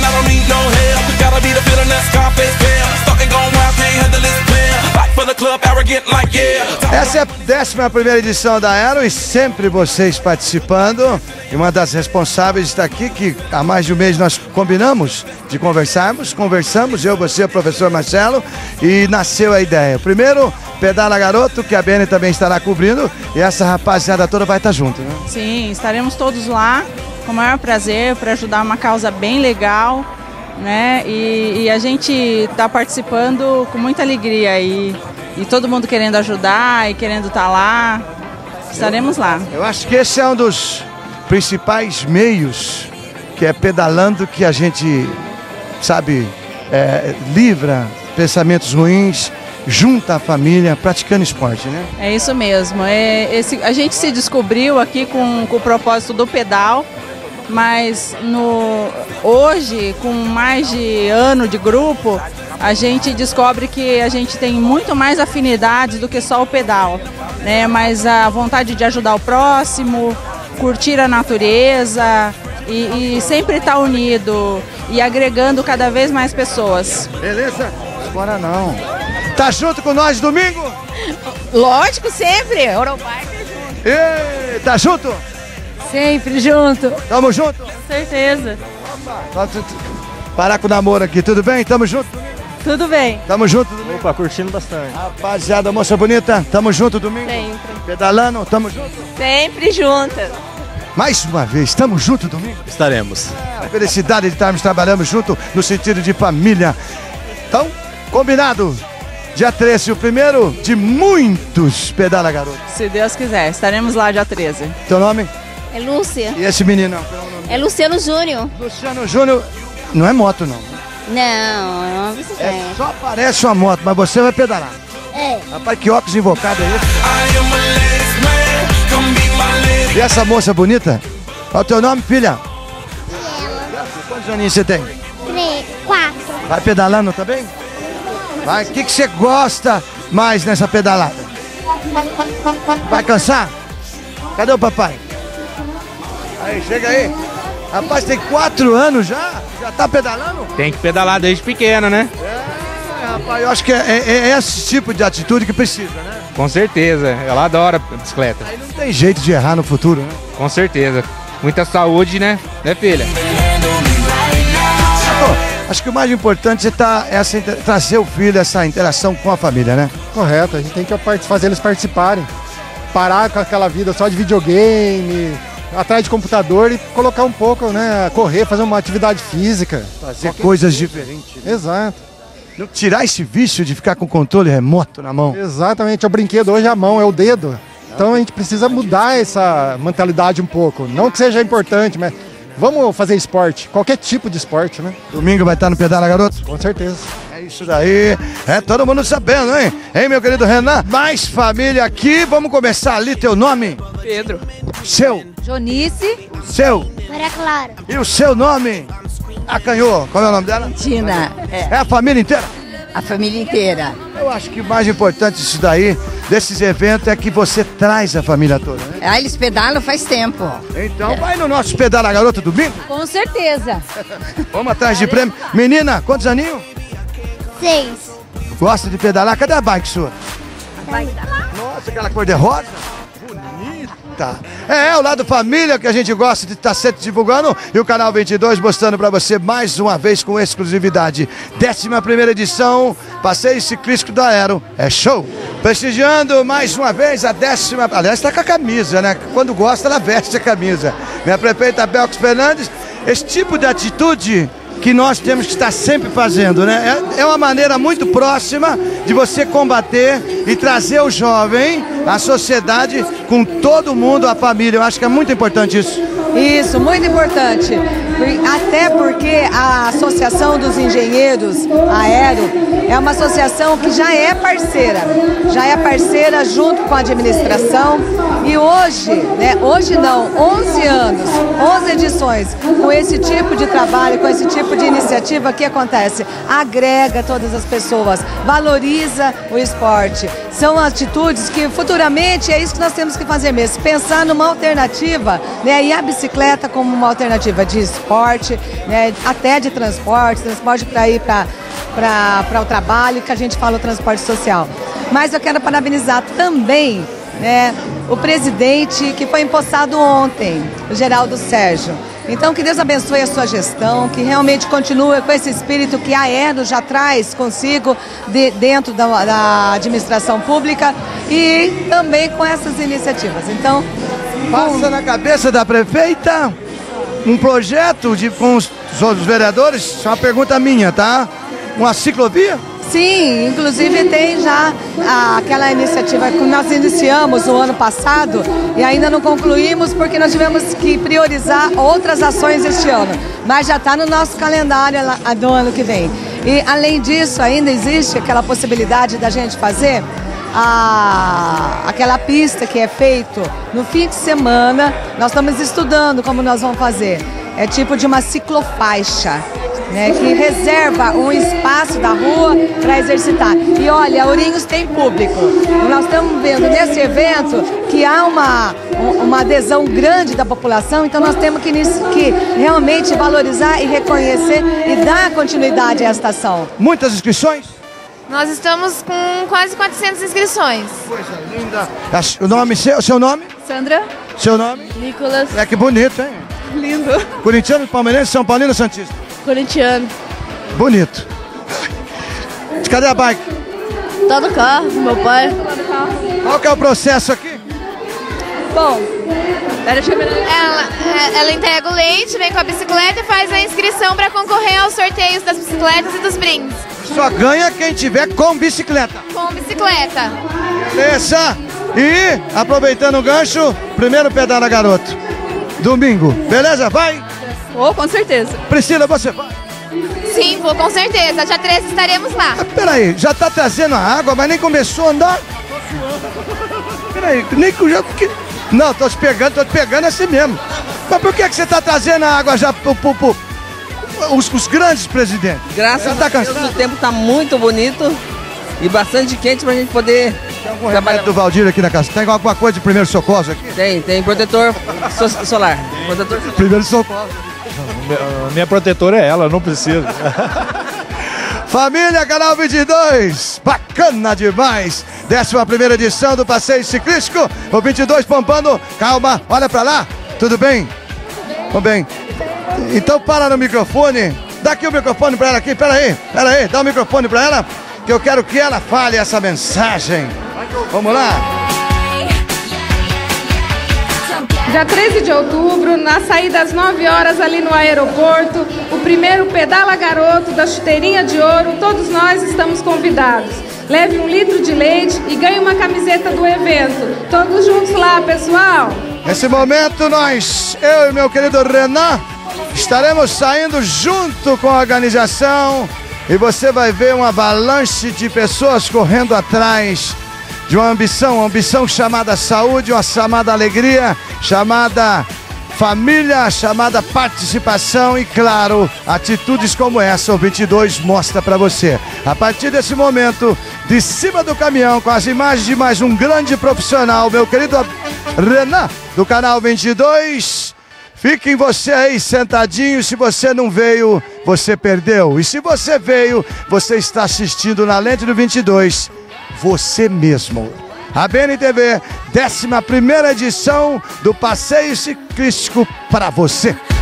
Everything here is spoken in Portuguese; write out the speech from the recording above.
I don't need no help. We gotta be the feeling that Scarface feel. Starting going wild, can't handle this pill. Fight for the club, arrogant like yeah. Essa é a 11ª edição da Aero e sempre vocês participando. E uma das responsáveis está aqui, que há mais de um mês nós combinamos de conversamos, eu, você, o professor Marcelo, e nasceu a ideia. Primeiro, Pedala Garoto, que a Bene também estará cobrindo, e essa rapaziada toda vai estar junto, né? Sim, estaremos todos lá, com o maior prazer, para ajudar uma causa bem legal, né? E a gente está participando com muita alegria e todo mundo querendo ajudar e querendo estar lá. Estaremos lá. Eu acho que esse é um dos principais meios, que é pedalando, que a gente, sabe, livra pensamentos ruins, junta a família, praticando esporte, né? É isso mesmo. A gente se descobriu aqui com o propósito do pedal, mas hoje, com mais de ano de grupo, a gente descobre que a gente tem muito mais afinidades do que só o pedal, né? Mas a vontade de ajudar o próximo, curtir a natureza e sempre estar unido e agregando cada vez mais pessoas. Beleza? Agora não. Tá junto com nós domingo? Lógico, sempre. Eurobiker junto. E, tá junto? Sempre junto. Tamo junto? Com certeza. Parar com o namoro aqui, tudo bem? Tamo junto? Tudo bem. Tamo junto domingo? Opa, curtindo bastante. Rapaziada, moça bonita, tamo junto domingo? Sempre. Pedalando, tamo junto? Sempre juntas. Mais uma vez, tamo junto domingo? Estaremos. A felicidade de estarmos trabalhando junto no sentido de família. Então, combinado. Dia 13, o primeiro de muitos Pedala Garoto. Se Deus quiser, estaremos lá dia 13. Teu nome? É Lúcia. E esse menino? É Luciano Júnior. Luciano Júnior. Não é moto, não. Não, é uma bicicleta. Só parece uma moto, mas você vai pedalar. É. Rapaz, que óculos invocado é esse? E essa moça bonita? Qual é o teu nome, filha? Quantos aninhos você tem? 4. Vai pedalando também? Vai, o que você gosta mais nessa pedalada? Vai cansar? Cadê o papai? Aí, chega aí. Rapaz, tem 4 anos já? Já tá pedalando? Tem que pedalar desde pequeno, né? Rapaz, eu acho que é esse tipo de atitude que precisa, né? Com certeza. Ela adora bicicleta. Aí não tem jeito de errar no futuro, né? Com certeza. Muita saúde, né? Né, filha? Acho que o mais importante é trazer o filho, essa interação com a família, né? Correto, a gente tem que fazer eles participarem. Parar com aquela vida só de videogame, atrás de computador e colocar um pouco, né? Correr, fazer uma atividade física. Fazer coisas diferentes. Né? Exato. Não tirar esse vício de ficar com o controle remoto na mão. Exatamente, é o brinquedo, hoje a mão, é o dedo. Então a gente precisa mudar essa mentalidade um pouco. Não que seja importante, mas vamos fazer esporte, qualquer tipo de esporte, né? Domingo vai estar no Pedala Garoto? Com certeza. É isso daí, é todo mundo sabendo, hein? Hein, meu querido Renan? Mais família aqui, vamos começar ali, teu nome? Pedro. Seu? Jonice. Seu? Maria Clara. E o seu nome? Acanhou, qual é o nome dela? Tina. É a família inteira? A família inteira. Eu acho que o mais importante disso daí, desses eventos, é que você traz a família toda, né? Ah, eles pedalam faz tempo. Então vai no nosso Pedala Garoto domingo? Com certeza. Vamos atrás de prêmio. Menina, quantos aninhos? 6. Gosta de pedalar? Cadê a bike sua? Vai dar lá. Nossa, aquela cor de rosa. Bonita. É o lado família que a gente gosta de estar sempre divulgando. E o Canal 22 mostrando para você mais uma vez com exclusividade. 11ª edição, passeio ciclístico da Aero. É show. Prestigiando mais uma vez a 10ª... Aliás, está com a camisa, né? Quando gosta, ela veste a camisa. Minha prefeita Belkis Fernandes, esse tipo de atitude que nós temos que estar sempre fazendo, né? É uma maneira muito próxima de você combater e trazer o jovem, a sociedade, com todo mundo, a família. Eu acho que é muito importante isso. Isso, muito importante. Até porque a Associação dos Engenheiros Aero é uma associação que já é parceira junto com a administração. E hoje, né, hoje não, 11 anos, 11 edições com esse tipo de trabalho, com esse tipo de iniciativa, o que acontece? Agrega todas as pessoas, valoriza o esporte. São atitudes que futuramente é isso que nós temos que fazer mesmo, pensar numa alternativa, né, e a bicicleta como uma alternativa de esporte, transporte, né, até de transporte para ir para o trabalho, que a gente fala o transporte social. Mas eu quero parabenizar também, né, o presidente que foi empossado ontem, o Geraldo Sérgio. Então, que Deus abençoe a sua gestão, que realmente continue com esse espírito que a Aero já traz consigo dentro da administração pública e também com essas iniciativas. Então, passa na cabeça da prefeita um projeto com os vereadores, isso é uma pergunta minha, tá? Uma ciclovia? Sim, inclusive tem já aquela iniciativa que nós iniciamos no ano passado e ainda não concluímos porque nós tivemos que priorizar outras ações este ano. Mas já está no nosso calendário do ano que vem. E além disso, ainda existe aquela possibilidade da gente fazer aquela pista que é feito no fim de semana. Nós estamos estudando como nós vamos fazer. É tipo de uma ciclofaixa, né, que reserva um espaço da rua para exercitar. E olha, Ourinhos tem público. Nós estamos vendo nesse evento que há uma adesão grande da população, então nós temos que realmente valorizar e reconhecer e dar continuidade a esta ação. Muitas inscrições? Nós estamos com quase 400 inscrições. Coisa linda. O seu nome? Sandra. Seu nome? Nicolas. É que bonito, hein? Lindo. Corintiano, palmeirense, São Paulino, Santista? Corintiano. Bonito. Cadê a bike? Tá no carro, meu pai. Qual que é o processo aqui? Bom, ela entrega o leite, vem com a bicicleta e faz a inscrição para concorrer aos sorteios das bicicletas e dos brindes. Só ganha quem tiver com bicicleta. Com bicicleta. Beleza. E, aproveitando o gancho, primeiro pedal da garoto. Domingo. Beleza? Vai? Vou, com certeza. Priscila, você vai? Sim, vou com certeza. Dia 13 estaremos lá. Peraí, já tá trazendo a água, mas nem começou a andar? Peraí, nem que já... Não, tô te pegando assim mesmo. Mas por que você tá trazendo a água já os grandes presidentes? Graças a Deus, o tempo tá muito bonito e bastante quente pra gente poder trabalhar. Do Valdir aqui na casa. Tem alguma coisa de primeiro socorro aqui? Tem protetor solar. Primeiro socorro. Minha protetora é ela, não precisa. Família, Canal 22, bacana demais. 11ª edição do Passeio Ciclístico, o 22 pompando. Calma, olha pra lá, tudo bem? Tudo bem. Então para no microfone, dá aqui o microfone pra ela aqui, peraí, dá o microfone pra ela, que eu quero que ela fale essa mensagem. Vamos lá. Dia 13 de outubro, na saída às 9 horas ali no aeroporto, o primeiro Pedala Garoto da Chuteirinha de Ouro, todos nós estamos convidados. Leve 1 litro de leite e ganhe uma camiseta do evento. Todos juntos lá, pessoal! Nesse momento eu e meu querido Renan, estaremos saindo junto com a organização e você vai ver uma avalanche de pessoas correndo atrás de uma ambição chamada saúde, uma chamada alegria, chamada família, chamada participação e, claro, atitudes como essa, o 22 mostra para você. A partir desse momento, de cima do caminhão, com as imagens de mais um grande profissional, meu querido Renan, do Canal 22, fiquem você aí sentadinho. Se você não veio, você perdeu. E se você veio, você está assistindo na lente do 22, você mesmo. A BNTV, 11ª edição do Passeio Ciclístico para você.